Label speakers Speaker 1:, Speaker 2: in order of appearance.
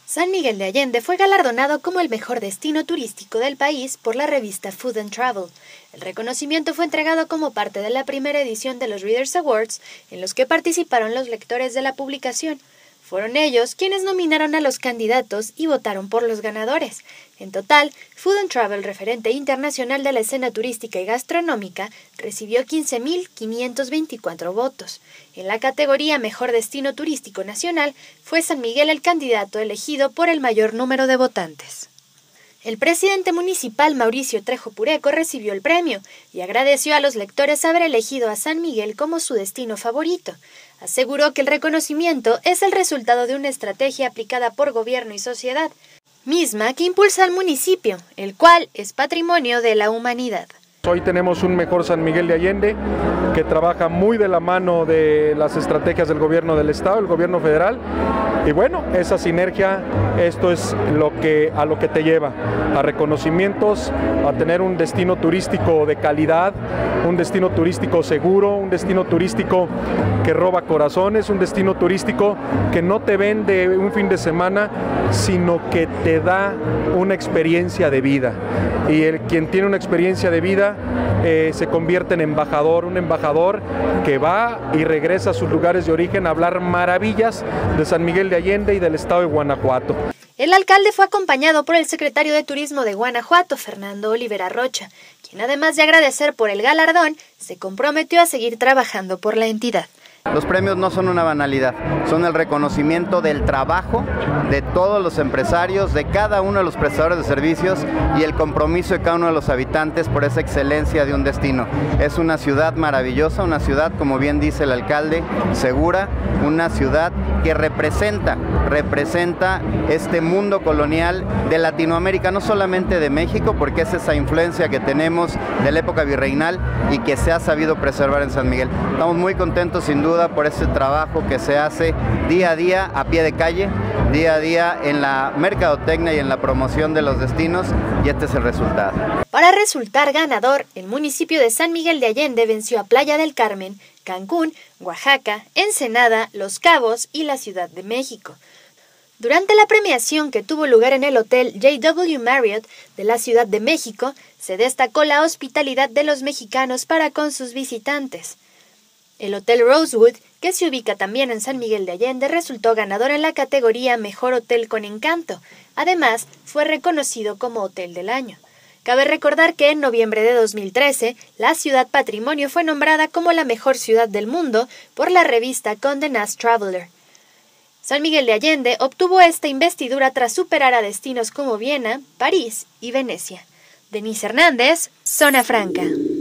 Speaker 1: San Miguel de Allende fue galardonado como el mejor destino turístico del país por la revista Food and Travel. El reconocimiento fue entregado como parte de la primera edición de los Readers Awards, en los que participaron los lectores de la publicación. Fueron ellos quienes nominaron a los candidatos y votaron por los ganadores. En total, Food and Travel, referente internacional de la escena turística y gastronómica, recibió 15.524 votos. En la categoría Mejor Destino Turístico Nacional, fue San Miguel el candidato elegido por el mayor número de votantes. El presidente municipal Mauricio Trejo Pureco recibió el premio y agradeció a los lectores haber elegido a San Miguel como su destino favorito. Aseguró que el reconocimiento es el resultado de una estrategia aplicada por gobierno y sociedad, misma que impulsa al municipio, el cual es patrimonio de la humanidad.
Speaker 2: Hoy tenemos un mejor San Miguel de Allende que trabaja muy de la mano de las estrategias del gobierno del estado, el gobierno federal, y bueno, esa sinergia, esto es a lo que te lleva, a reconocimientos, a tener un destino turístico de calidad, un destino turístico seguro, un destino turístico que roba corazones, un destino turístico que no te vende un fin de semana, sino que te da una experiencia de vida. Y quien tiene una experiencia de vida se convierte en embajador, un embajador que va y regresa a sus lugares de origen a hablar maravillas de San Miguel de Allende y del estado de Guanajuato.
Speaker 1: El alcalde fue acompañado por el secretario de Turismo de Guanajuato, Fernando Olivera Rocha, quien además de agradecer por el galardón, se comprometió a seguir trabajando por la entidad.
Speaker 3: Los premios no son una banalidad, son el reconocimiento del trabajo de todos los empresarios, de cada uno de los prestadores de servicios y el compromiso de cada uno de los habitantes por esa excelencia de un destino. Es una ciudad maravillosa, una ciudad, como bien dice el alcalde, segura, una ciudad que representa este mundo colonial de Latinoamérica, no solamente de México, porque es esa influencia que tenemos de la época virreinal y que se ha sabido preservar en San Miguel. Estamos muy contentos sin duda por este trabajo que se hace día a día a pie de calle, día a día en la mercadotecnia y en la promoción de los destinos, y este es el resultado.
Speaker 1: Para resultar ganador, el municipio de San Miguel de Allende venció a Playa del Carmen, Cancún, Oaxaca, Ensenada, Los Cabos y la Ciudad de México. Durante la premiación que tuvo lugar en el Hotel JW Marriott de la Ciudad de México, se destacó la hospitalidad de los mexicanos para con sus visitantes. El Hotel Rosewood, que se ubica también en San Miguel de Allende, resultó ganador en la categoría Mejor Hotel con Encanto. Además, fue reconocido como Hotel del Año. Cabe recordar que en noviembre de 2013, la Ciudad Patrimonio fue nombrada como la mejor ciudad del mundo por la revista Condé Nast Traveler. San Miguel de Allende obtuvo esta investidura tras superar a destinos como Viena, París y Venecia. Denise Hernández, Zona Franca.